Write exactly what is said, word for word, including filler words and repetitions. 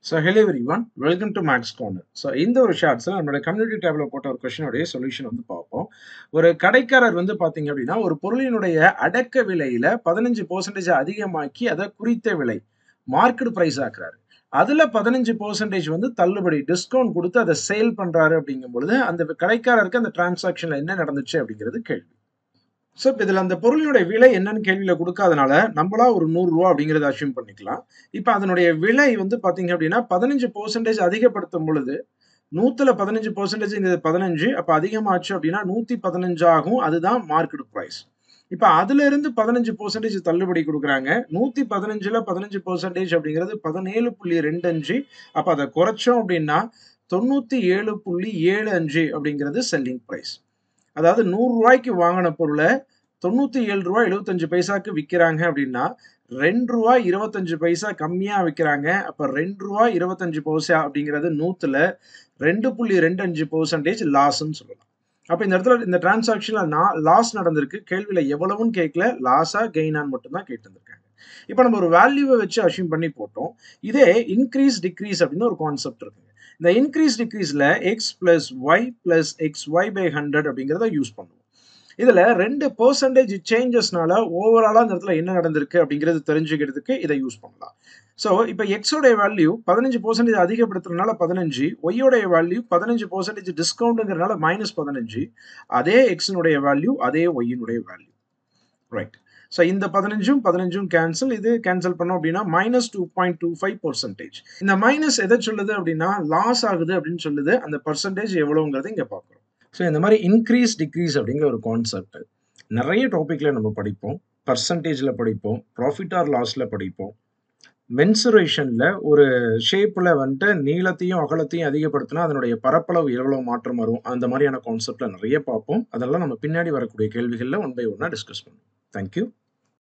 So hello everyone, welcome to Max Corner. So இந்த ஒரு ஷார்ட்ஸ்ல நம்மளோட கம்யூனிட்டி டேப்ல போட்ட ஒரு கொஸ்டினோட சொல்யூஷன் வந்து பார்ப்போம். ஒரு கடைக்காரர் வந்து பாத்தீங்க அப்படின்னா, ஒரு பொருளினுடைய அடக்க விலையில பதினைந்து சதவீதம் அதிகமாக்கி அத குறித்த விலை மார்க்கெட் பிரைஸ் ஆக்குறாரு. அதுல பதினைந்து சதவீதம் வந்து தள்ளுபடி டிஸ்கவுண்ட் குடுத்து அத சேல் பண்றாரு அப்படிங்கும் பொழுது, அந்த கடைக்காரருக்கு அந்த டிரான்சாக்ஷன்ல என்ன நடந்துச்சு அப்படிங்கிறது கேள்வி. சோ, இப்ப இதுல அந்த பொருளினுடைய விலை என்னன்னு கேள்வியில குடுக்காதனால, நம்பளா ஒரு ரூ. நூறு அப்படிங்கிறத அஸ்யூம் பண்ணிக்கலாம். இப்ப அதனுடைய விலை வந்து பாத்தீங்க அப்படின்னா, பதினைந்து சதவீதம் அதிகப்படுத்தும் பொழுது, நூறுல பதினைந்து சதவீதம் பதினைந்து அப்ப அதிகமாச்சு அப்படின்னா நூத்தி பதினைந்து ஆகும். அதுதான் மார்க்கெட் பிரைஸ். இப்ப அதிலிருந்து பதினைந்து சதவீதம் தள்ளுபடி குடுக்குறாங்க. நூத்தி பதினைந்துல பதினைந்து சதவீதம் அப்படிங்கிறது பதினேழு புள்ளி இரண்டு ஐந்து அப்ப அத குறைச்சோம் அப்படின்னா, தொண்ணூத்தி ஏழு புள்ளி ஏழு ஐந்து அப்படிங்கிறது செல்லிங் பிரைஸ். அதாவது ரூ. நூறுக்கு வாங்குன பொருள தொண்ணூத்தி ஏழு எழுபத்தி ஐந்து பைசாக்கு விக்கிறாங்க அப்படின்னா, ரூ. ரெண்டு இருபத்தி ஐந்து பைசா கம்மியா விக்கிறாங்க. அப்ப ரூ. ரெண்டு இருபத்தி ஐந்து பைசா அப்படிங்கிறது நூறுல ரெண்டு புள்ளி இரண்டு ஐந்து சதவீதம் லாஸ்ன்னு சொல்லலாம். அப்ப இந்த இடத்துல இந்த டிரான்சாக்ஷன்ல நான் லாஸ் நடந்திருக்கு. கேள்வியில எவ்வளவுன்னு கேட்கல. லாஸா கெயினான்னு மட்டும் தான் கேட்டிருந்திருக்காங்க. இப்ப நம்ம ஒரு வேல்யூவ வச்சு அஸ்யூம் பண்ணி போட்டோம். இதே இன்கிரீஸ், டிக்ரீஸ் அப்படின்னு ஒரு கான்செப்ட் இருக்குங்க. இந்த இன்கிரீஸ், டிக்ரீஸ்ல x plus y plus x y by நூறு அப்படிங்கிறத யூஸ் பண்ணுவோம். இதுல ரெண்டு பெர்சன்டேஜ் சேஞ்சஸ்னால ஓவராலா இந்த இடத்துல என்ன நடந்திருக்கு அப்படிங்கிறது தெரிஞ்சுக்கிறதுக்கு இதை யூஸ் பண்ணலாம். சோ இப்ப எக்ஸ் உடைய வேல்யூ பதினைந்து சதவீதம் அதிகப்படுத்துறதுனால பதினைந்து, ஒய் உடைய வேல்யூ பதினைந்து சதவீதம் டிஸ்கவுண்ட்ங்கறனால மைனஸ் பதினைந்து, அதே எக்ஸ் உடைய வேல்யூ அதே ஒய் உடைய வேல்யூ. ரைட். சோ இந்த பதினைந்தும் பதினைந்தும் கேன்சல். இது கேன்சல் பண்ணோம் அப்படின்னா minus two point two five percentage. இந்த மைனஸ் எதை சொல்லுது அப்படின்னா லாஸ் ஆகுது அப்படின்னு சொல்லுது. அந்த பர்சன்டேஜ் எவ்வளவுங்கிறத இங்க பார்க்கிறோம். ஸோ இந்த மாதிரி இன்க்ரீஸ், டிக்ரீஸ் அப்படிங்கிற ஒரு கான்செப்ட் நிறைய டாபிக்ல நம்ம படிப்போம். பர்சன்டேஜ்ல படிப்போம், ப்ராஃபிட் ஆர் லாஸ்ல படிப்போம். மென்சுரேஷன்ல ஒரு ஷேப்ல வந்துட்டு நீளத்தையும் அகலத்தையும் அதிகப்படுத்தினா அதனுடைய பரப்பளவு எவ்வளவு மாற்றம் வரும், அந்த மாதிரியான கான்செப்ட்ல நிறைய பார்ப்போம். அதெல்லாம் நம்ம பின்னாடி வரக்கூடிய கேள்விகள்ல ஒன் பை ஒன்னா டிஸ்கஸ் பண்ணுவோம். தேங்க்யூ.